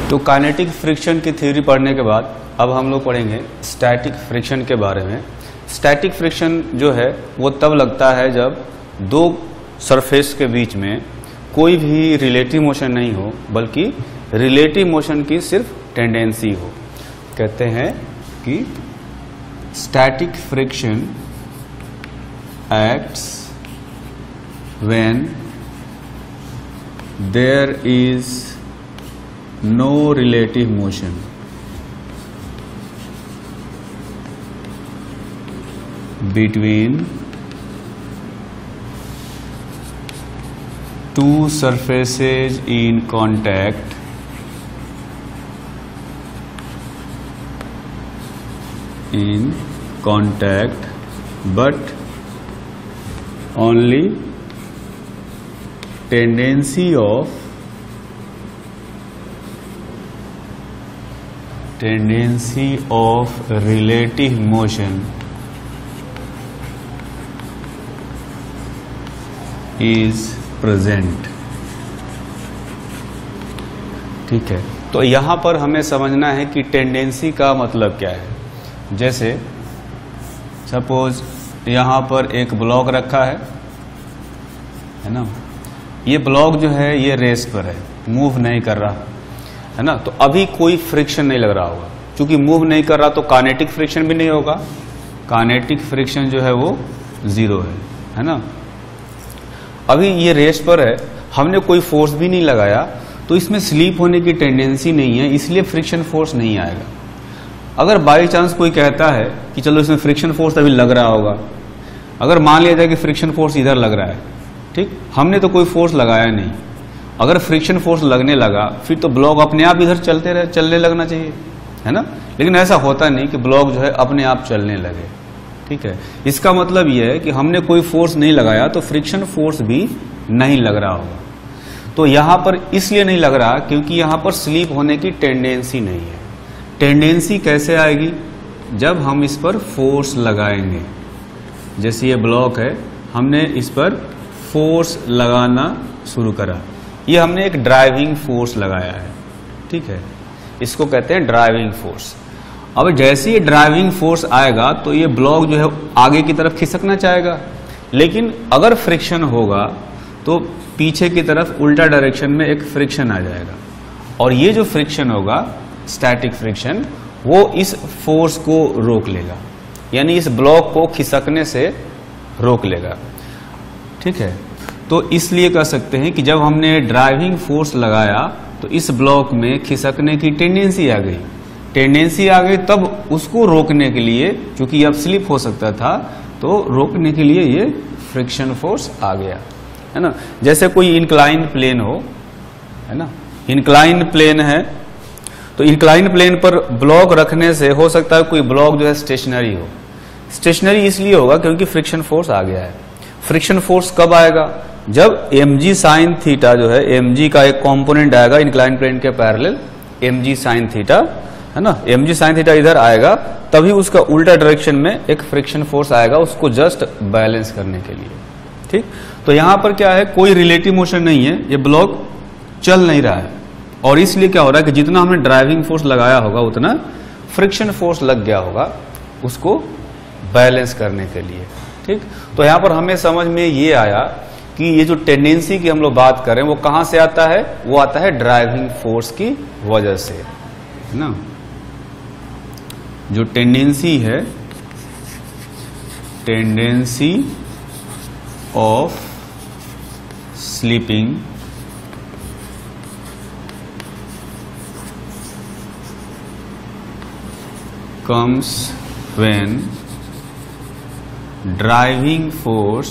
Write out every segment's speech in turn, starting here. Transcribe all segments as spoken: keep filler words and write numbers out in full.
तो kinetic friction की theory पढ़ने के बाद अब हम लोग पढ़ेंगे स्टैटिक फ्रिक्शन के बारे में। स्टैटिक फ्रिक्शन जो है वो तब लगता है जब दो सरफेस के बीच में कोई भी रिलेटिव मोशन नहीं हो, बल्कि रिलेटिव मोशन की सिर्फ टेंडेंसी हो। कहते हैं कि static friction acts when there is no relative motion between two surfaces in contact in contact but only tendency of tendency of relative motion is present। ठीक है, तो यहां पर हमें समझना है कि टेंडेंसी का मतलब क्या है। जैसे सपोज यहां पर एक ब्लॉक रखा है है ना, ये ब्लॉक जो है ये रेस्ट पर है, मूव नहीं कर रहा है ना, तो अभी कोई फ्रिक्शन नहीं लग रहा होगा। क्योंकि मूव नहीं कर रहा तो काइनेटिक फ्रिक्शन भी नहीं होगा, काइनेटिक फ्रिक्शन जो है वो जीरो है है ना। अभी ये रेस्ट पर है, हमने कोई फोर्स भी नहीं लगाया, तो इसमें स्लिप होने की टेंडेंसी नहीं है, इसलिए फ्रिक्शन फोर्स नहीं आएगा। अगर बाई चांस कोई कहता है कि चलो इसमें फ्रिक्शन फोर्स अभी लग रहा होगा, अगर मान लिया जाए कि फ्रिक्शन फोर्स इधर लग रहा है, ठीक, हमने तो कोई फोर्स लगाया नहीं, अगर फ्रिक्शन फोर्स लगने लगा फिर तो ब्लॉक अपने आप इधर चलते रहे चलने लगना चाहिए है ना। लेकिन ऐसा होता नहीं कि ब्लॉक जो है अपने आप चलने लगे। ठीक है, इसका मतलब यह है कि हमने कोई फोर्स नहीं लगाया तो फ्रिक्शन फोर्स भी नहीं लग रहा होगा। तो यहां पर इसलिए नहीं लग रहा क्योंकि यहां पर स्लिप होने की टेंडेंसी नहीं है। टेंडेंसी कैसे आएगी? जब हम इस पर फोर्स लगाएंगे। जैसे ये ब्लॉक है, हमने इस पर फोर्स लगाना शुरू करा, ये हमने एक ड्राइविंग फोर्स लगाया है। ठीक है, इसको कहते हैं ड्राइविंग फोर्स। अब जैसे ये ड्राइविंग फोर्स आएगा तो ये ब्लॉक जो है आगे की तरफ खिसकना चाहेगा, लेकिन अगर फ्रिक्शन होगा तो पीछे की तरफ उल्टा डायरेक्शन में एक फ्रिक्शन आ जाएगा, और ये जो फ्रिक्शन होगा स्टैटिक फ्रिक्शन, वो इस फोर्स को रोक लेगा, यानी इस ब्लॉक को खिसकने से रोक लेगा। ठीक है, तो इसलिए कह सकते हैं कि जब हमने ड्राइविंग फोर्स लगाया तो इस ब्लॉक में खिसकने की टेंडेंसी आ गई। टेंडेंसी आ गई तब उसको रोकने के लिए, क्योंकि अब स्लिप हो सकता था, तो रोकने के लिए ये फ्रिक्शन फोर्स आ गया है ना। जैसे कोई इंक्लाइन प्लेन हो है ना, इंक्लाइन प्लेन है तो इंक्लाइन प्लेन पर ब्लॉक रखने से हो सकता है कोई ब्लॉक जो है स्टेशनरी हो। स्टेशनरी इसलिए होगा क्योंकि फ्रिक्शन फोर्स आ गया है। फ्रिक्शन फोर्स कब आएगा? जब एम जी साइन थीटा जो है, एम जी का एक कॉम्पोनेंट आएगा इंक्लाइन प्लेन के parallel, m g sine theta है ना, एम जी साइन थीटा इधर आएगा, तभी उसका उल्टा डायरेक्शन में एक फ्रिक्शन फोर्स आएगा उसको जस्ट बैलेंस करने के लिए। ठीक, तो यहां पर क्या है, कोई रिलेटिव मोशन नहीं है, ये ब्लॉक चल नहीं रहा है, और इसलिए क्या हो रहा है कि जितना हमने ड्राइविंग फोर्स लगाया होगा उतना फ्रिक्शन फोर्स लग गया होगा उसको बैलेंस करने के लिए। ठीक, तो यहां पर हमें समझ में ये आया कि ये जो टेंडेंसी की हम लोग बात कर रहे हैं वो कहां से आता है? वो आता है ड्राइविंग फोर्स की वजह से है ना। जो टेंडेंसी है, tendency of slipping comes when driving force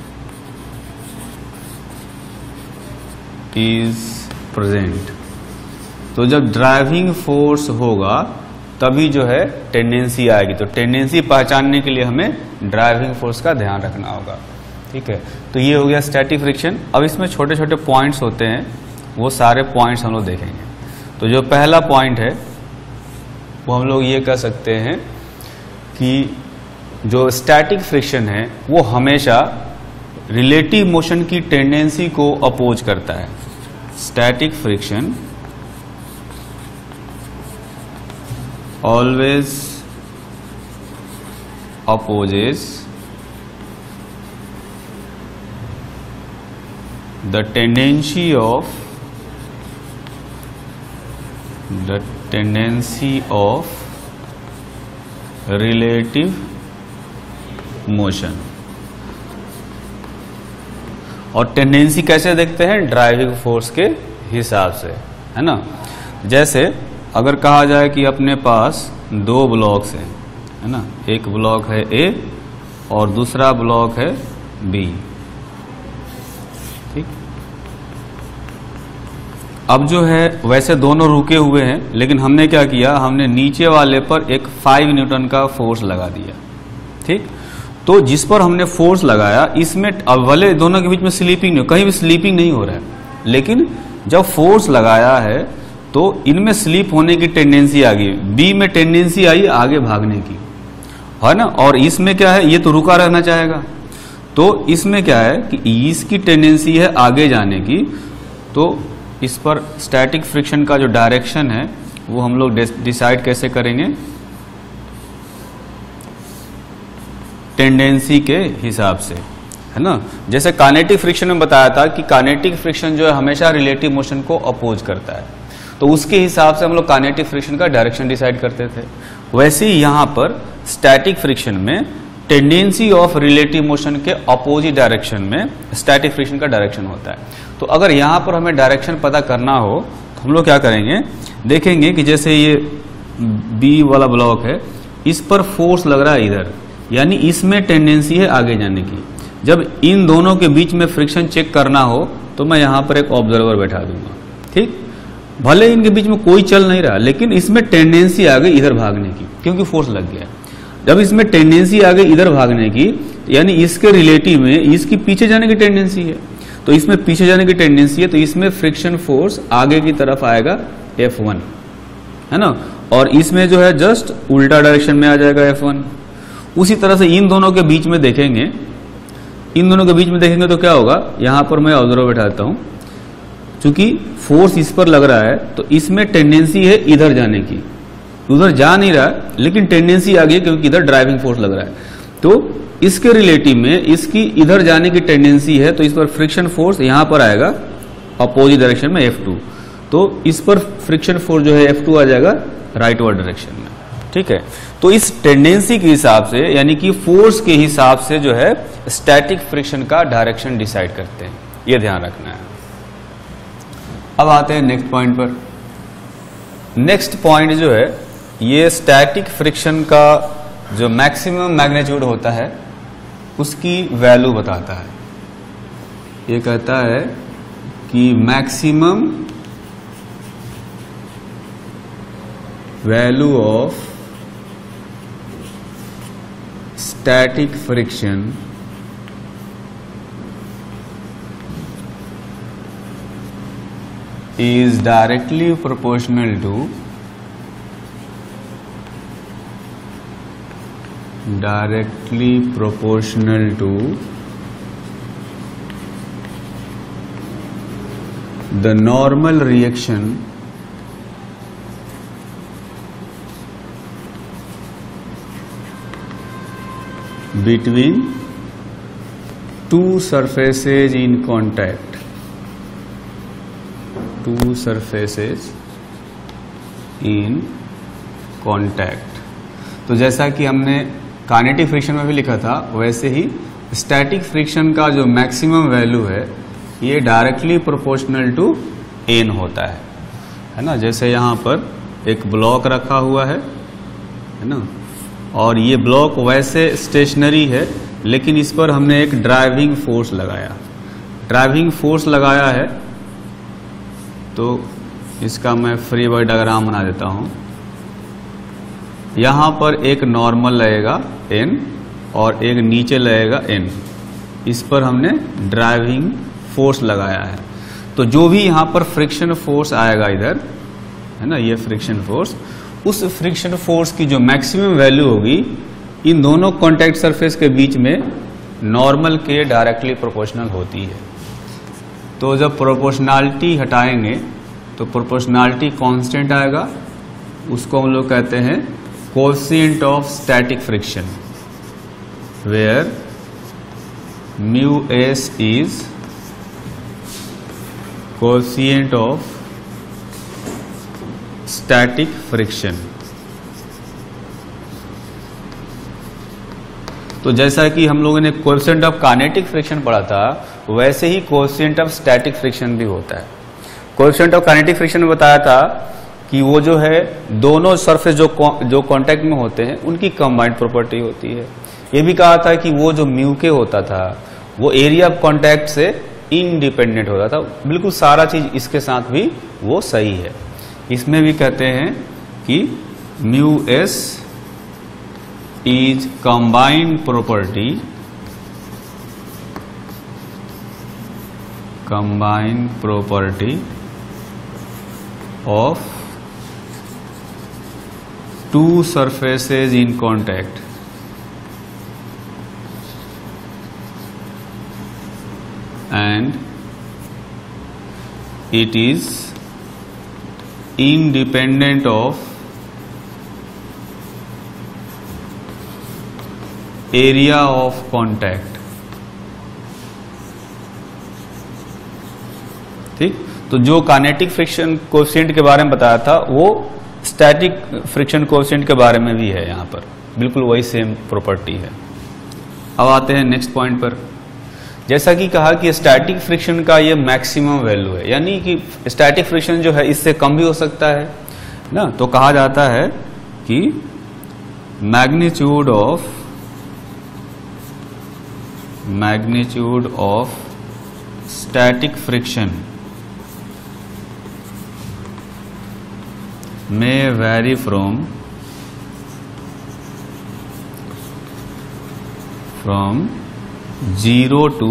is present। तो जब ड्राइविंग फोर्स होगा तभी जो है टेंडेंसी आएगी। तो टेंडेंसी पहचानने के लिए हमें ड्राइविंग फोर्स का ध्यान रखना होगा। ठीक है, तो ये हो गया स्टैटिक फ्रिक्शन। अब इसमें छोटे छोटे पॉइंट्स होते हैं, वो सारे पॉइंट्स हम लोग देखेंगे। तो जो पहला पॉइंट है वो हम लोग ये कह सकते हैं कि जो स्टैटिक फ्रिक्शन है वो हमेशा रिलेटिव मोशन की टेंडेंसी को अपोज करता है। Static friction always opposes the tendency of the tendency of relative motion। और टेंडेंसी कैसे देखते हैं? ड्राइविंग फोर्स के हिसाब से, है ना। जैसे अगर कहा जाए कि अपने पास दो ब्लॉक्स हैं, है ना, एक ब्लॉक है ए और दूसरा ब्लॉक है बी, ठीक। अब जो है वैसे दोनों रुके हुए हैं, लेकिन हमने क्या किया, हमने नीचे वाले पर एक फाइव न्यूटन का फोर्स लगा दिया, ठीक। तो जिस पर हमने फोर्स लगाया, इसमें अब भले दोनों के बीच में स्लीपिंग नहीं, कहीं भी स्लीपिंग नहीं हो रहा है, लेकिन जब फोर्स लगाया है तो इनमें स्लीप होने की टेंडेंसी आ गई, बी में टेंडेंसी आई आगे भागने की, है ना। और इसमें क्या है, ये तो रुका रहना चाहेगा, तो इसमें क्या है कि इसकी टेंडेंसी है आगे जाने की। तो इस पर स्टैटिक फ्रिक्शन का जो डायरेक्शन है वो हम लोग डिसाइड कैसे करेंगे? टेंडेंसी के हिसाब से, है ना। जैसे काइनेटिक फ्रिक्शन में बताया था कि काइनेटिक फ्रिक्शन जो है हमेशा रिलेटिव मोशन को अपोज करता है, तो उसके हिसाब से हम लोग काइनेटिक फ्रिक्शन का डायरेक्शन डिसाइड करते थे। वैसे ही यहां पर स्टैटिक फ्रिक्शन में टेंडेंसी ऑफ रिलेटिव मोशन के अपोजिट डायरेक्शन में स्टैटिक फ्रिक्शन का डायरेक्शन होता है। तो अगर यहां पर हमें डायरेक्शन पता करना हो तो हम लोग क्या करेंगे, देखेंगे कि जैसे ये बी वाला ब्लॉक है, इस पर फोर्स लग रहा है इधर, यानी इसमें टेंडेंसी है आगे जाने की। जब इन दोनों के बीच में फ्रिक्शन चेक करना हो तो मैं यहां पर एक ऑब्जर्वर बैठा दूंगा, ठीक। भले इनके बीच में कोई चल नहीं रहा, लेकिन इसमें टेंडेंसी आ गई इधर भागने की, क्योंकि फोर्स लग गया। जब इसमें टेंडेंसी आ गई इधर भागने की, यानी इसके रिलेटिव में इसकी पीछे जाने की टेंडेंसी है, तो इसमें पीछे जाने की टेंडेंसी है, तो इसमें फ्रिक्शन फोर्स आगे की तरफ आएगा एफ वन, है ना। और इसमें जो है जस्ट उल्टा डायरेक्शन में आ जाएगा एफ वन। उसी तरह से इन दोनों के बीच में देखेंगे, इन दोनों के बीच में देखेंगे तो क्या होगा, यहां पर मैं ऑब्जर्वर बैठाता हूं, चूंकि फोर्स इस पर लग रहा है तो इसमें टेंडेंसी है इधर जाने की, उधर जा नहीं रहा लेकिन टेंडेंसी आ गई क्योंकि इधर ड्राइविंग फोर्स लग रहा है। तो इसके रिलेटिव में इसकी इधर जाने की टेंडेंसी है, तो इस पर फ्रिक्शन फोर्स यहां पर आएगा अपोजिट डायरेक्शन में एफ टू। तो इस पर फ्रिक्शन फोर्स जो है एफ टू आ जाएगा राइटवर्ड डायरेक्शन में, ठीक है। तो इस टेंडेंसी के हिसाब से, यानी कि फोर्स के हिसाब से जो है स्टैटिक फ्रिक्शन का डायरेक्शन डिसाइड करते हैं, ये ध्यान रखना है। अब आते हैं नेक्स्ट पॉइंट पर। नेक्स्ट पॉइंट जो है ये स्टैटिक फ्रिक्शन का जो मैक्सिमम मैग्नीट्यूड होता है उसकी वैल्यू बताता है। ये कहता है कि maximum value of static friction is directly proportional to directly proportional to the normal reaction between two surfaces in contact two surfaces in contact। तो जैसा कि हमने काइनेटिक फ्रिक्शन में भी लिखा था, वैसे ही स्टैटिक फ्रिक्शन का जो मैक्सिमम वैल्यू है ये डायरेक्टली प्रोपोर्शनल टू एन होता है, है ना। जैसे यहाँ पर एक ब्लॉक रखा हुआ है, है ना, और ये ब्लॉक वैसे स्टेशनरी है, लेकिन इस पर हमने एक ड्राइविंग फोर्स लगाया ड्राइविंग फोर्स लगाया है तो इसका मैं फ्री बॉडी डायग्राम बना देता हूं। यहां पर एक नॉर्मल लगेगा एन और एक नीचे लगेगा एन, इस पर हमने ड्राइविंग फोर्स लगाया है। तो जो भी यहां पर फ्रिक्शन फोर्स आएगा इधर, है ना, ये फ्रिक्शन फोर्स, उस फ्रिक्शन फोर्स की जो मैक्सिमम वैल्यू होगी इन दोनों कॉन्टैक्ट सरफेस के बीच में नॉर्मल के डायरेक्टली प्रोपोर्शनल होती है। तो जब प्रोपोर्शनैलिटी हटाएंगे तो प्रोपोर्शनैलिटी कांस्टेंट आएगा, उसको हम लोग कहते हैं coefficient of static friction where mu s is coefficient of static friction. तो जैसा कि हम लोगों ने कोएफिशिएंट ऑफ काइनेटिक फ्रिक्शन पढ़ा था, वैसे ही कोएफिशिएंट ऑफ स्टैटिक फ्रिक्शन भी होता है। कोएफिशिएंट ऑफ काइनेटिक फ्रिक्शन में बताया था कि वो जो है दोनों सरफेस जो जो कांटेक्ट में होते हैं उनकी कंबाइंड प्रॉपर्टी होती है। ये भी कहा था कि वो जो म्यू के होता था वो एरिया ऑफ कांटेक्ट से इंडिपेंडेंट होता था। बिल्कुल सारा चीज इसके साथ भी वो सही है। इसमें भी कहते हैं कि mu s is combined property combined property of two surfaces in contact and it is independent of area of contact। ठीक, तो जो काइनेटिक फ्रिक्शन कोएफिशिएंट के बारे में बताया था वो स्टैटिक फ्रिक्शन कोएफिशिएंट के बारे में भी है। यहां पर बिल्कुल वही सेम प्रॉपर्टी है। अब आते हैं नेक्स्ट पॉइंट पर। जैसा कि कहा कि स्टैटिक फ्रिक्शन का ये मैक्सिमम वैल्यू है, यानी कि स्टैटिक फ्रिक्शन जो है इससे कम भी हो सकता है ना। तो कहा जाता है कि magnitude of magnitude of static friction may vary from from zero to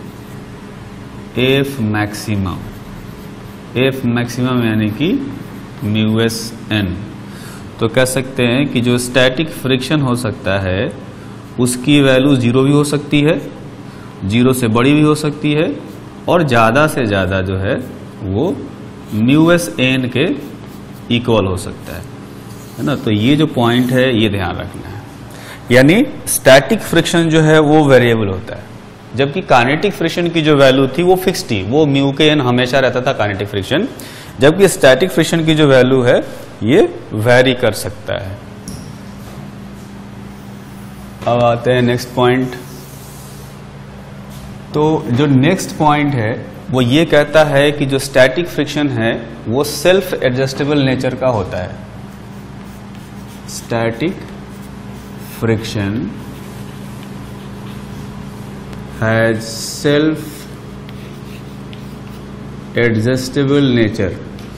f maximum। f maximum यानी कि म्यू एस एन। तो कह सकते हैं कि जो स्टैटिक फ्रिक्शन हो सकता है उसकी वैल्यू जीरो भी हो सकती है, जीरो से बड़ी भी हो सकती है, और ज्यादा से ज्यादा जो है वो म्यू एस एन के इक्वल हो सकता है, है ना। तो ये जो पॉइंट है ये ध्यान रखना है। यानी स्टैटिक फ्रिक्शन जो है वो वेरिएबल होता है, जबकि काइनेटिक फ्रिक्शन की जो वैल्यू थी वो फिक्स थी, वो म्यू के एन हमेशा रहता था काइनेटिक फ्रिक्शन, जबकि स्टैटिक फ्रिक्शन की जो वैल्यू है ये वेरी कर सकता है। अब आते हैं नेक्स्ट पॉइंट। तो जो नेक्स्ट पॉइंट है वो ये कहता है कि जो स्टैटिक फ्रिक्शन है वो सेल्फ एडजस्टेबल नेचर का होता है। Static friction has self adjustable nature.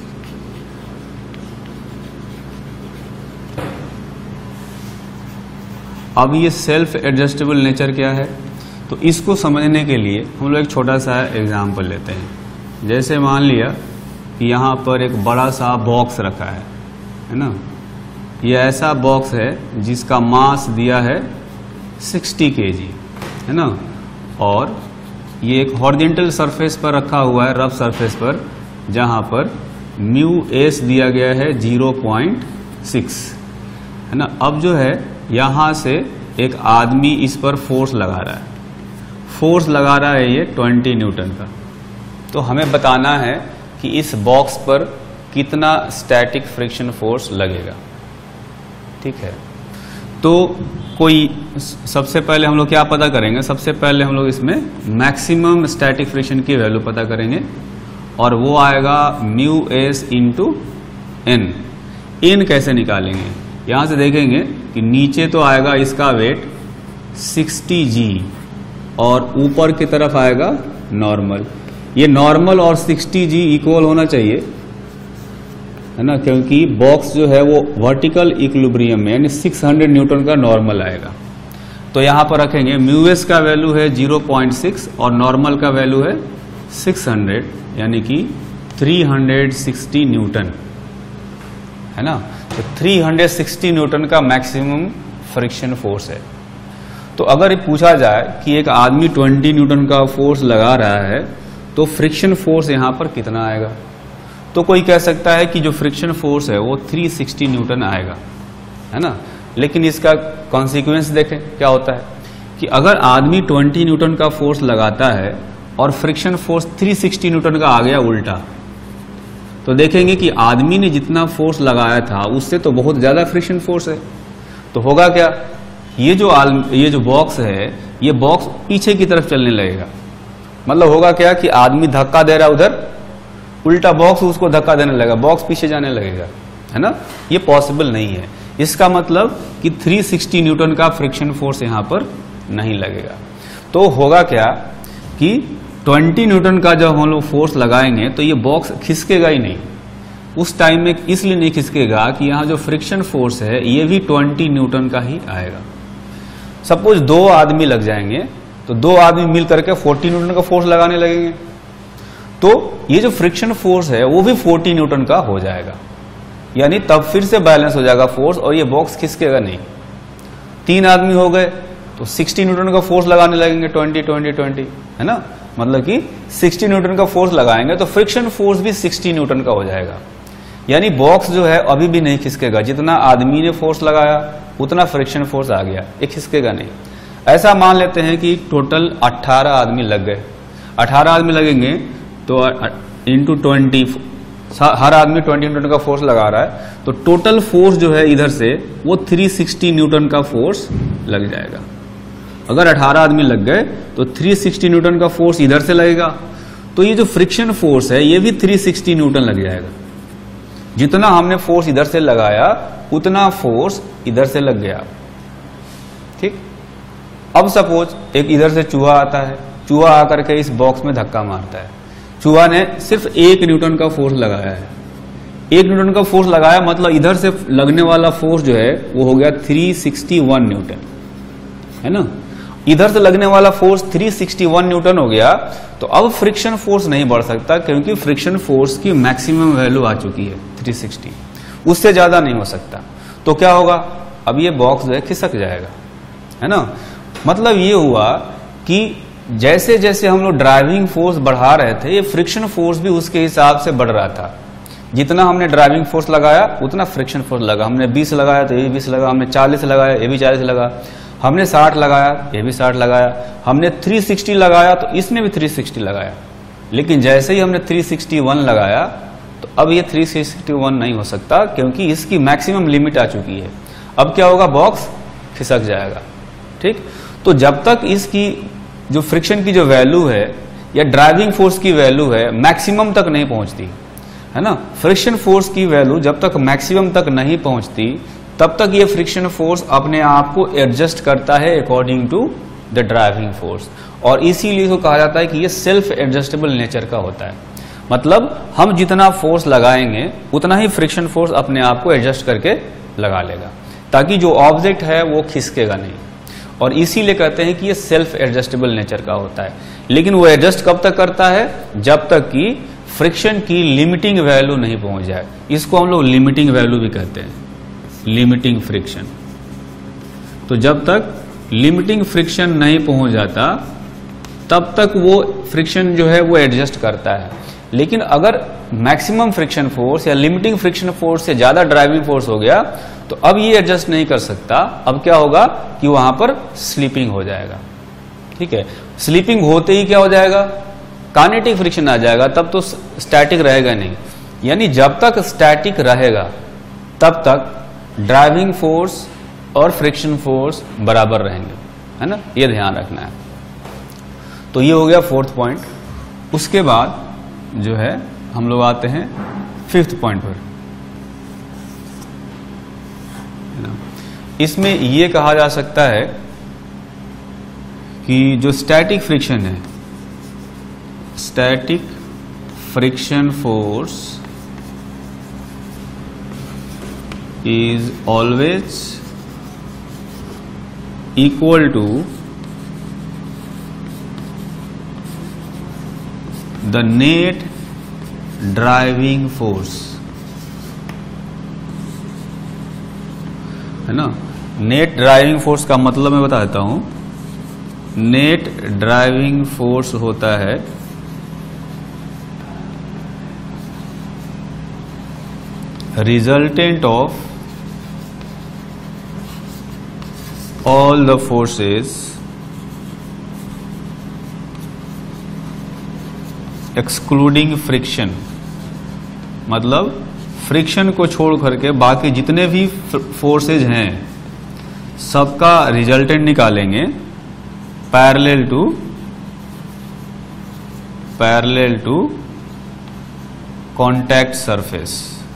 अब ये सेल्फ एडजस्टेबल नेचर क्या है, तो इसको समझने के लिए हम लोग एक छोटा सा एग्जाम्पल लेते हैं। जैसे मान लिया कि यहाँ पर एक बड़ा सा बॉक्स रखा है, है ना। ये ऐसा बॉक्स है जिसका मास दिया है साठ केजी, है ना, और ये एक हॉरिजॉन्टल सरफेस पर रखा हुआ है, रफ सरफेस पर, जहाँ पर म्यू एस दिया गया है ज़ीरो पॉइंट सिक्स, है ना। अब जो है यहाँ से एक आदमी इस पर फोर्स लगा रहा है, फोर्स लगा रहा है ये बीस न्यूटन का। तो हमें बताना है कि इस बॉक्स पर कितना स्टैटिक फ्रिक्शन फोर्स लगेगा। ठीक है, तो कोई सबसे पहले हम लोग क्या पता करेंगे, सबसे पहले हम लोग इसमें मैक्सिमम स्टैटिक फ्रिक्शन की वैल्यू पता करेंगे, और वो आएगा mu s into N. N कैसे निकालेंगे, यहां से देखेंगे कि नीचे तो आएगा इसका वेट साठ जी और ऊपर की तरफ आएगा नॉर्मल। ये नॉर्मल और साठ जी इक्वल होना चाहिए, है ना, क्योंकि बॉक्स जो है वो वर्टिकल इक्विलिब्रियम में, यानी छह सौ न्यूटन का नॉर्मल आएगा। तो यहां पर रखेंगे म्यू एस का वैल्यू है ज़ीरो पॉइंट सिक्स और नॉर्मल का वैल्यू है छह सौ, यानी कि तीन सौ साठ न्यूटन, है ना। तो तीन सौ साठ न्यूटन का मैक्सिमम फ्रिक्शन फोर्स है। तो अगर पूछा जाए कि एक आदमी बीस न्यूटन का फोर्स लगा रहा है तो फ्रिक्शन फोर्स यहां पर कितना आएगा, तो कोई कह सकता है कि जो फ्रिक्शन फोर्स है वो तीन सौ साठ न्यूटन आएगा, है ना। लेकिन इसका कॉन्सिक्वेंस देखें क्या होता है कि अगर आदमी ट्वेंटी न्यूटन का फोर्स लगाता है और friction force three sixty newton का आ गया उल्टा, तो देखेंगे कि आदमी ने जितना फोर्स लगाया था उससे तो बहुत ज्यादा फ्रिक्शन फोर्स है। तो होगा क्या, ये जो आल ये जो बॉक्स है ये बॉक्स पीछे की तरफ चलने लगेगा। मतलब होगा क्या कि आदमी धक्का दे रहा है उधर, उल्टा बॉक्स उसको धक्का देने लगेगा, बॉक्स पीछे जाने लगेगा, है ना। ये पॉसिबल नहीं है। इसका मतलब कि थ्री सिक्सटी न्यूटन का फ्रिक्शन फोर्स यहां पर नहीं लगेगा। तो होगा क्या कि ट्वेंटी न्यूटन का जब हम लोग फोर्स लगाएंगे तो ये बॉक्स खिसकेगा ही नहीं। उस टाइम में इसलिए नहीं खिसकेगा कि यहां जो फ्रिक्शन फोर्स है ये भी ट्वेंटी न्यूटन का ही आएगा। सपोज दो आदमी लग जाएंगे तो दो आदमी मिल करके फोर्टी न्यूटन का फोर्स लगाने लगेंगे, तो ये जो फ्रिक्शन फोर्स है वो भी फोर्टी न्यूटन का हो जाएगा, यानी तब फिर से बैलेंस हो जाएगा फोर्स और ये बॉक्स खिसकेगा नहीं। तीन आदमी हो गए तो सिक्सटी न्यूटन का फोर्स लगाने लगेंगे, ट्वेंटी ट्वेंटी ट्वेंटी, है ना। मतलब कि सिक्सटी न्यूटन का फोर्स लगाएंगे तो फ्रिक्शन फोर्स भी सिक्सटी न्यूटन का हो जाएगा, यानी बॉक्स जो है अभी भी नहीं खिसकेगा। जितना आदमी ने फोर्स लगाया उतना फ्रिक्शन फोर्स आ गया, ये खिसकेगा नहीं। ऐसा मान लेते हैं कि टोटल अट्ठारह आदमी लग गए, अठारह आदमी लगेंगे तो इंटू ट्वेंटी, हर आदमी ट्वेंटी न्यूटन का फोर्स लगा रहा है, तो टोटल फोर्स जो है इधर से वो थ्री सिक्सटी न्यूटन का फोर्स लग जाएगा। अगर अठारह आदमी लग गए तो थ्री सिक्सटी न्यूटन का फोर्स इधर से लगेगा, तो ये जो फ्रिक्शन फोर्स है ये भी थ्री सिक्सटी न्यूटन लग जाएगा। जितना हमने फोर्स इधर से लगाया उतना फोर्स इधर से लग गया, ठीक। अब सपोज एक इधर से चूहा आता है, चूहा आकर के इस बॉक्स में धक्का मारता है। चूहा ने सिर्फ एक न्यूटन का फोर्स लगाया है, एक न्यूटन का फोर्स लगाया, मतलब इधर से लगने वाला फोर्स जो है वो हो गया थ्री सिक्सटी वन न्यूटन, है ना। इधर से लगने वाला force three sixty one newton हो गया, तो अब फ्रिक्शन फोर्स नहीं बढ़ सकता क्योंकि फ्रिक्शन फोर्स की मैक्सिमम वैल्यू आ चुकी है थ्री सिक्सटी, उससे ज्यादा नहीं हो सकता। तो क्या होगा, अब ये बॉक्स जो है खिसक जाएगा, है ना। मतलब ये हुआ कि जैसे जैसे हम लोग ड्राइविंग फोर्स बढ़ा रहे थे ये फ्रिक्शन फोर्स भी उसके हिसाब से बढ़ रहा था। जितना हमने ड्राइविंग फोर्स लगाया उतना फ्रिक्शन फोर्स लगा। हमने बीस लगाया तो ये बीस लगा, हमने चालीस लगाया ये भी चालीस लगा, हमने साठ लगाया ये भी साठ लगाया, हमने थ्री सिक्सटी लगाया तो इसने भी थ्री सिक्सटी लगाया। लेकिन जैसे ही हमने थ्री सिक्सटी वन लगाया तो अब ये थ्री सिक्सटी वन नहीं हो सकता क्योंकि इसकी मैक्सिमम लिमिट आ चुकी है। अब क्या होगा, बॉक्स खिसक जाएगा, ठीक। तो जब तक इसकी जो फ्रिक्शन की जो वैल्यू है या ड्राइविंग फोर्स की वैल्यू है मैक्सिमम तक नहीं पहुंचती, है ना, फ्रिक्शन फोर्स की वैल्यू जब तक मैक्सिमम तक नहीं पहुंचती तब तक ये फ्रिक्शन फोर्स अपने आप को एडजस्ट करता है according to the driving force, और इसीलिए इसको कहा जाता है कि ये सेल्फ एडजस्टेबल नेचर का होता है। मतलब हम जितना फोर्स लगाएंगे उतना ही फ्रिक्शन फोर्स अपने आप को एडजस्ट करके लगा लेगा, ताकि जो ऑब्जेक्ट है वो खिसकेगा नहीं, और इसीलिए कहते हैं कि ये सेल्फ एडजस्टेबल नेचर का होता है। लेकिन वो एडजस्ट कब तक करता है, जब तक कि फ्रिक्शन की लिमिटिंग वैल्यू नहीं पहुंच जाए। इसको हम लोग लिमिटिंग वैल्यू भी कहते हैं, लिमिटिंग फ्रिक्शन। तो जब तक लिमिटिंग फ्रिक्शन नहीं पहुंच जाता तब तक वो फ्रिक्शन जो है वो एडजस्ट करता है। लेकिन अगर मैक्सिमम फ्रिक्शन फोर्स या लिमिटिंग फ्रिक्शन फोर्स से ज्यादा ड्राइविंग फोर्स हो गया तो अब ये एडजस्ट नहीं कर सकता। अब क्या होगा कि वहां पर स्लिपिंग हो जाएगा, ठीक है। स्लिपिंग होते ही क्या हो जाएगा, काइनेटिक फ्रिक्शन आ जाएगा, तब तो स्टैटिक रहेगा नहीं। यानी जब तक स्टैटिक रहेगा तब तक ड्राइविंग फोर्स और फ्रिक्शन फोर्स बराबर रहेंगे, है ना, ये ध्यान रखना है। तो ये हो गया फोर्थ पॉइंट। उसके बाद जो है हम लोग आते हैं फिफ्थ पॉइंट पर। इसमें ये कहा जा सकता है कि जो स्टैटिक फ्रिक्शन है, static friction force is always equal to the net driving force, है ना। नेट ड्राइविंग फोर्स का मतलब मैं बता देता हूं। नेट ड्राइविंग फोर्स होता है resultant of all the forces excluding friction, मतलब फ्रिक्शन को छोड़ करके बाकी जितने भी फोर्सेज हैं सबका रिजल्टेंट निकालेंगे parallel to parallel to contact surface.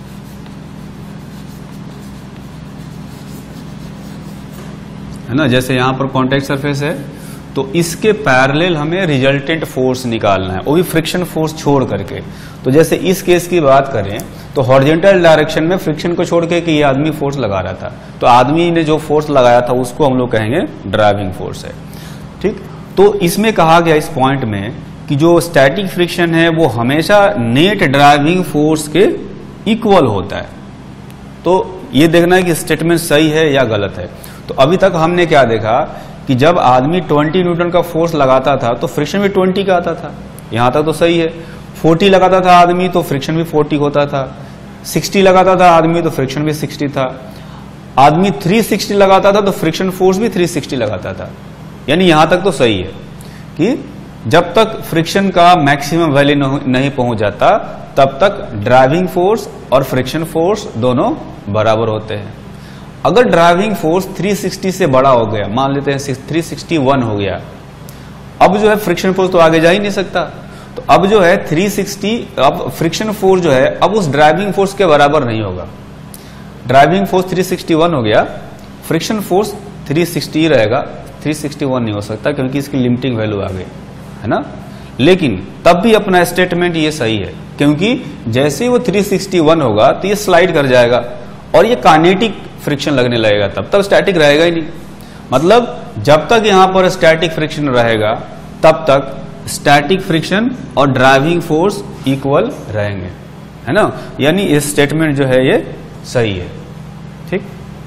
है ना, जैसे यहां पर कॉन्टैक्ट सरफेस है तो इसके पैरेलल हमें रिजल्टेंट फोर्स निकालना है, वो भी फ्रिक्शन फोर्स छोड़ करके। तो जैसे इस केस की बात करें तो हॉरिजॉन्टल डायरेक्शन में फ्रिक्शन को छोड़ के कि ये आदमी फोर्स लगा रहा था, तो आदमी ने जो फोर्स लगाया था उसको हम लोग कहेंगे ड्राइविंग फोर्स है। ठीक, तो इसमें कहा गया इस पॉइंट में कि जो स्टैटिक फ्रिक्शन है वो हमेशा नेट ड्राइविंग फोर्स के इक्वल होता है। तो ये देखना है कि स्टेटमेंट सही है या गलत है। तो अभी तक हमने क्या देखा कि जब आदमी बीस न्यूटन का फोर्स लगाता था तो फ्रिक्शन भी बीस का आता था, यहां तक तो सही है। चालीस लगाता था आदमी तो फ्रिक्शन भी चालीस होता था, साठ लगाता था आदमी तो फ्रिक्शन भी साठ था, आदमी तीन सौ साठ लगाता था तो फ्रिक्शन फोर्स भी तीन सौ साठ लगाता था। यानी यहां तक तो सही है कि जब तक फ्रिक्शन का मैक्सिमम वैल्यू नहीं पहुंच जाता तब तक ड्राइविंग फोर्स और फ्रिक्शन फोर्स दोनों बराबर होते हैं। अगर ड्राइविंग फोर्स तीन सौ साठ से बड़ा हो गया, मान लेते हैं तीन सौ इकसठ हो गया, अब जो है फ्रिक्शन फोर्स तो आगे जा ही नहीं सकता। तो अब जो है तीन सौ साठ, अब फ्रिक्शन फोर्स जो है अब उस ड्राइविंग फोर्स के बराबर नहीं होगा। ड्राइविंग फोर्स तीन सौ इकसठ हो गया, फ्रिक्शन फोर्स तीन सौ साठ ही रहेगा, तीन सौ इकसठ नहीं हो सकता क्योंकि इसकी लिमिटिंग वैल्यू आ गई है ना। लेकिन तब भी अपना स्टेटमेंट ये सही है क्योंकि जैसे ही वो तीन सौ इकसठ होगा तो ये स्लाइड कर जाएगा और ये काइनेटिक फ्रिक्शन लगने लगेगा, तब तक स्टैटिक रहेगा ही नहीं। मतलब जब तक यहां पर स्टैटिक फ्रिक्शन रहेगा तब तक स्टैटिक फ्रिक्शन और ड्राइविंग फोर्स इक्वल रहेंगे, है ना। यानी ये स्टेटमेंट जो है ये सही है। ठीक,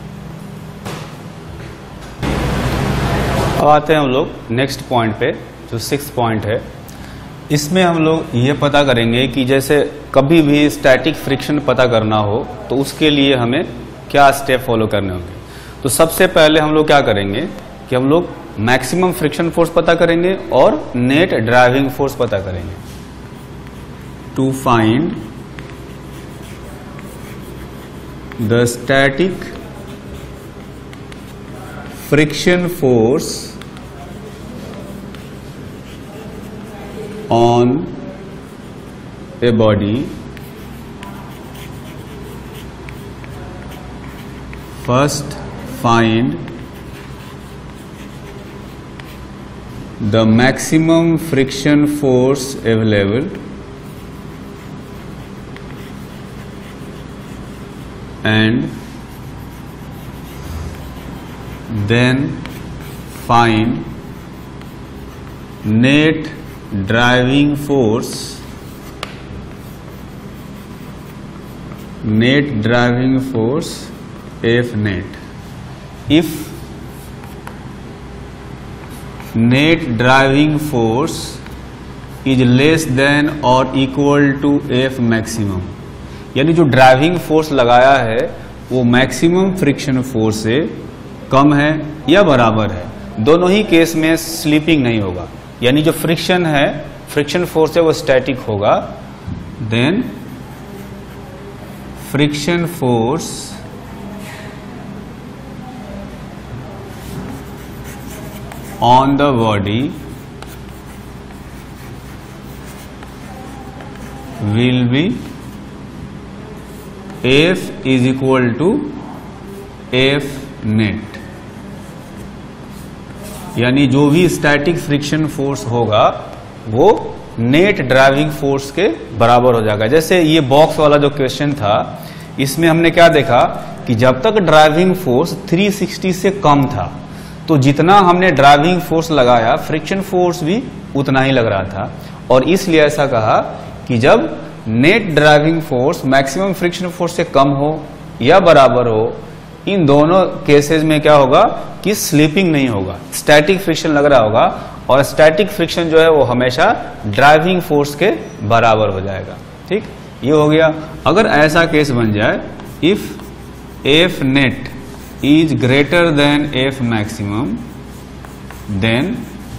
अब आते हैं हम लोग नेक्स्ट पॉइंट पे, जो सिक्स पॉइंट है। इसमें हम लोग ये पता करेंगे कि जैसे कभी भी स्टैटिक फ्रिक्शन पता करना हो तो उसके लिए हमें क्या स्टेप फॉलो करने होंगे। तो सबसे पहले हम लोग क्या करेंगे कि हम लोग मैक्सिमम फ्रिक्शन फोर्स पता करेंगे और नेट ड्राइविंग फोर्स पता करेंगे। To find the static friction force on a body, first find the maximum friction force available and then find net driving force net driving force F net. If net driving force is less than और equal to F maximum, यानी जो driving force लगाया है वो maximum friction force से कम है या बराबर है। दोनों ही केस में स्लिपिंग नहीं होगा, यानी जो फ्रिक्शन है, फ्रिक्शन फोर्स है वो स्टैटिक होगा। Then friction force on the body will be F is equal to F net, यानी जो भी स्टैटिक फ्रिक्शन फोर्स होगा वो नेट ड्राइविंग फोर्स के बराबर हो जाएगा। जैसे ये बॉक्स वाला जो क्वेश्चन था इसमें हमने क्या देखा कि जब तक ड्राइविंग फोर्स तीन सौ साठ से कम था तो जितना हमने ड्राइविंग फोर्स लगाया फ्रिक्शन फोर्स भी उतना ही लग रहा था, और इसलिए ऐसा कहा कि जब net driving force maximum friction force से कम हो या बराबर हो, इन दोनों केसेस में क्या होगा कि स्लिपिंग नहीं होगा, स्टैटिक फ्रिक्शन लग रहा होगा, और स्टैटिक फ्रिक्शन जो है वो हमेशा ड्राइविंग फोर्स के बराबर हो जाएगा। ठीक, ये हो गया। अगर ऐसा केस बन जाए, if F net is greater than F maximum, then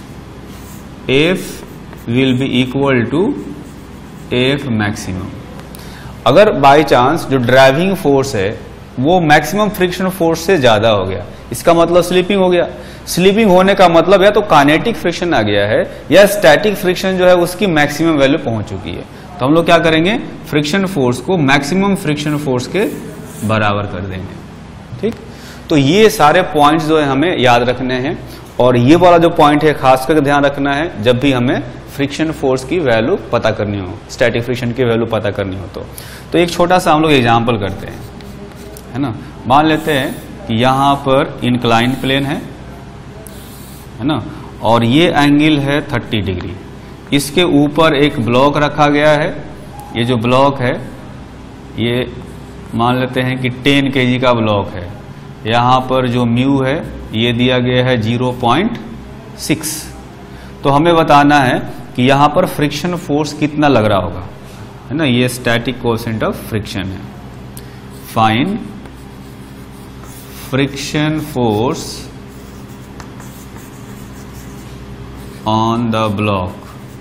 F will be equal to F maximum. अगर बाई चांस जो ड्राइविंग फोर्स है वो मैक्सिमम फ्रिक्शन फोर्स से ज्यादा हो गया, इसका मतलब स्लिपिंग हो गया। स्लिपिंग होने का मतलब या तो काइनेटिक फ्रिक्शन आ गया है या स्टैटिक फ्रिक्शन जो है उसकी मैक्सिमम वैल्यू पहुंच चुकी है। तो हम लोग क्या करेंगे, फ्रिक्शन फोर्स को मैक्सिमम फ्रिक्शन फोर्स के बराबर कर देंगे। ठीक, तो ये सारे पॉइंट्स जो है हमें याद रखने हैं, और ये वाला जो पॉइंट है खास करके ध्यान रखना है जब भी हमें फ्रिक्शन फोर्स की वैल्यू पता करनी हो, स्टैटिक फ्रिक्शन की वैल्यू पता करनी हो। तो तो एक छोटा सा हम लोग एग्जांपल करते हैं, है ना। मान लेते हैं कि यहां पर इंक्लाइन प्लेन है है ना, और ये एंगल है थर्टी डिग्री। इसके ऊपर एक ब्लॉक रखा गया है, ये जो ब्लॉक है ये मान लेते हैं कि टेन केजी का ब्लॉक है। यहां पर जो म्यू है ये दिया गया है ज़ीरो पॉइंट सिक्स। तो हमें बताना है कि यहां पर फ्रिक्शन फोर्स कितना लग रहा होगा, है ना। ये स्टैटिक कोएफिशिएंट ऑफ फ्रिक्शन है। Find friction force on the block.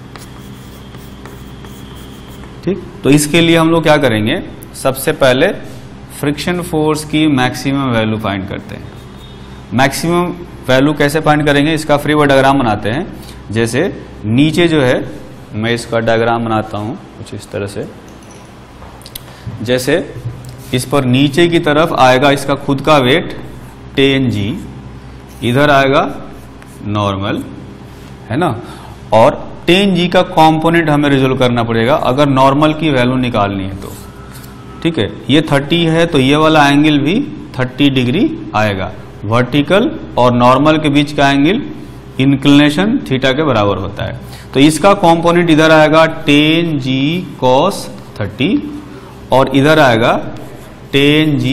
ठीक, तो इसके लिए हम लोग क्या करेंगे, सबसे पहले फ्रिक्शन फोर्स की मैक्सिमम वैल्यू फाइंड करते हैं। मैक्सिमम वैल्यू कैसे फाइंड करेंगे, इसका फ्री वर्ड डायग्राम बनाते हैं। जैसे नीचे जो है, मैं इसका डायग्राम बनाता हूं कुछ इस तरह से। जैसे इस पर नीचे की तरफ आएगा इसका खुद का वेट टेन जी, इधर आएगा नॉर्मल, है ना, और टेन जी का कंपोनेंट हमें रिजोल्व करना पड़ेगा अगर नॉर्मल की वैल्यू निकालनी है तो। ठीक है, ये थर्टी है तो ये वाला एंगल भी थर्टी डिग्री आएगा। वर्टिकल और नॉर्मल के बीच का एंगल इंक्लिनेशन थीटा के बराबर होता है। तो इसका कंपोनेंट इधर आएगा टेन जी कॉस थर्टी, और इधर आएगा टेन जी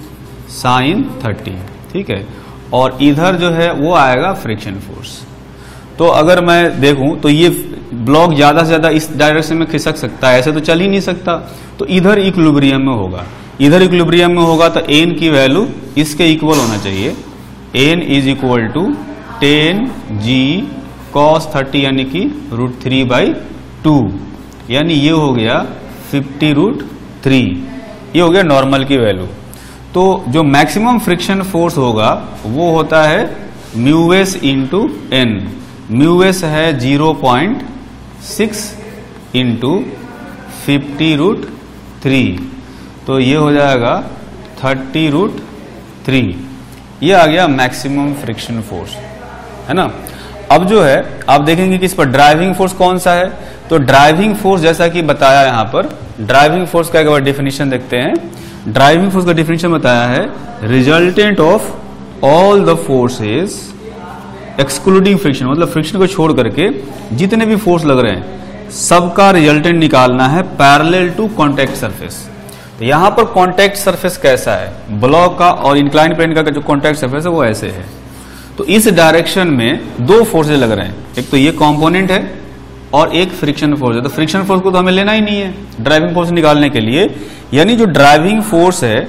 साइन थर्टी। ठीक है, और इधर जो है वो आएगा फ्रिक्शन फोर्स। तो अगर मैं देखूं तो ये ब्लॉक ज्यादा से ज्यादा इस डायरेक्शन में खिसक सकता है, ऐसे तो चल ही नहीं सकता। तो इधर इक्विलिब्रियम में होगा, इधर इक्विलिब्रियम में होगा तो एन की वैल्यू इसके इक्वल होना चाहिए। N is equal to ten g cos thirty यानी कि रूट थ्री बाई टू, यानी ये हो गया फिफ्टी रूट थ्री। ये हो गया नॉर्मल की वैल्यू। तो जो मैक्सिमम फ्रिक्शन फोर्स होगा वो होता है mu s into N. Mu s है zero point six into fifty root three, तो ये हो जाएगा थर्टी रूट थ्री। ये आ गया मैक्सिमम फ्रिक्शन फोर्स, है ना। अब जो है आप देखेंगे कि इस पर ड्राइविंग फोर्स कौन सा है। तो ड्राइविंग फोर्स जैसा कि बताया यहां पर, ड्राइविंग फोर्स का एक बार डेफिनेशन देखते हैं। ड्राइविंग फोर्स का डेफिनेशन बताया है resultant of all the forces excluding friction, मतलब फ्रिक्शन को छोड़ करके जितने भी फोर्स लग रहे हैं सबका रिजल्टेंट निकालना है पैरेलल टू कॉन्टैक्ट सरफेस। तो यहां पर कॉन्टैक्ट सरफेस कैसा है, ब्लॉक का और इंक्लाइन प्लेन का जो कॉन्टैक्ट सरफेस है वो ऐसे है। तो इस डायरेक्शन में दो फोर्सेज लग रहे हैं, एक तो ये कंपोनेंट है और एक फ्रिक्शन फोर्स है। तो फ्रिक्शन फोर्स को तो हमें लेना ही नहीं है ड्राइविंग फोर्स निकालने के लिए, यानी जो ड्राइविंग फोर्स है,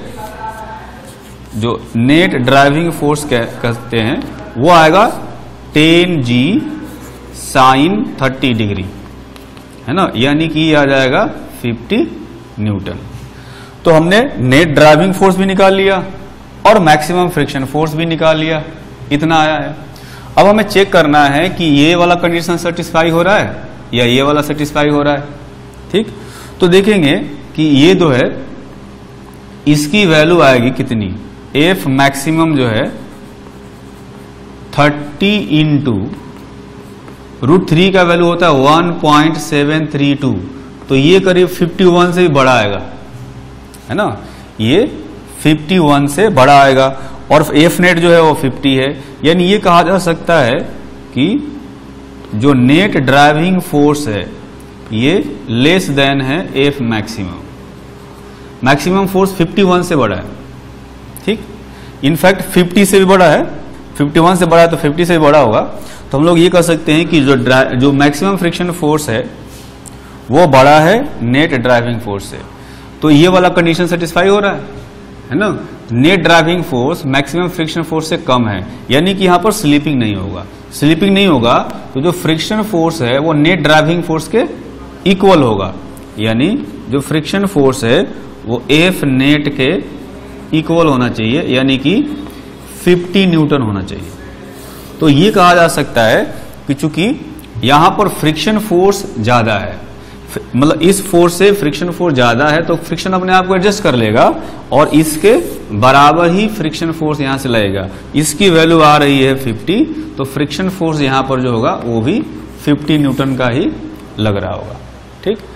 जो नेट ड्राइविंग फोर्स कहते हैं, वो आएगा ten g sine thirty degree, है ना, यानी कि ये आ जाएगा फिफ्टी न्यूटन। तो हमने नेट ड्राइविंग फोर्स भी निकाल लिया और मैक्सिमम फ्रिक्शन फोर्स भी निकाल लिया, इतना आया है। अब हमें चेक करना है कि ये वाला कंडीशन सेटिस्फाई हो रहा है या ये वाला सेटिस्फाई हो रहा है। ठीक, तो देखेंगे कि ये जो है इसकी वैल्यू आएगी कितनी, एफ मैक्सिमम जो है थर्टी इंटू रूट थ्री का वैल्यू होता है one point seven three two, तो ये करीब फिफ्टी वन से भी बड़ा आएगा, है ना, ये फिफ्टी वन से बड़ा आएगा। और एफ नेट जो है वो फिफ्टी है, यानी ये कहा जा सकता है कि जो नेट ड्राइविंग फोर्स है ये लेस देन है F maximum. Maximum force fifty one से बड़ा है। ठीक, इनफैक्ट फिफ्टी से भी बड़ा है, फिफ्टी वन से बड़ा है तो फिफ्टी से भी बड़ा होगा। तो हम लोग ये कह सकते हैं कि जो जो मैक्सिमम फ्रिक्शन फोर्स है वो बड़ा है नेट ड्राइविंग फोर्स से। तो ये वाला कंडीशन सेटिस्फाई हो रहा है, है ना, net driving force maximum friction force से कम है, यानी कि यहां पर स्लिपिंग नहीं होगा। स्लिपिंग नहीं होगा तो जो फ्रिक्शन फोर्स है वो नेट ड्राइविंग फोर्स के इक्वल होगा, यानी जो फ्रिक्शन फोर्स है वो एफ नेट के इक्वल होना चाहिए, यानी कि फिफ्टी न्यूटन होना चाहिए। तो ये कहा जा सकता है कि चूंकि यहां पर फ्रिक्शन फोर्स ज्यादा है, मतलब इस फोर्स से फ्रिक्शन फोर्स ज्यादा है तो फ्रिक्शन अपने आप को एडजस्ट कर लेगा और इसके बराबर ही फ्रिक्शन फोर्स यहां से लगेगा। इसकी वैल्यू आ रही है फिफ्टी, तो फ्रिक्शन फोर्स यहां पर जो होगा वो भी फिफ्टी न्यूटन का ही लग रहा होगा। ठीक।